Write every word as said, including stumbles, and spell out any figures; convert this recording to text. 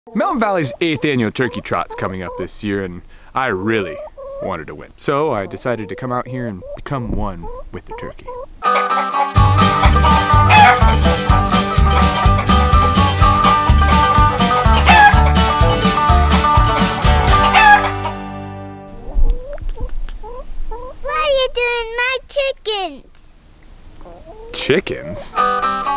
Mountain Valley's eighth annual turkey trot's coming up this year, and I really wanted to win. So I decided to come out here and become one with the turkey. What are you doing, my chickens? Chickens?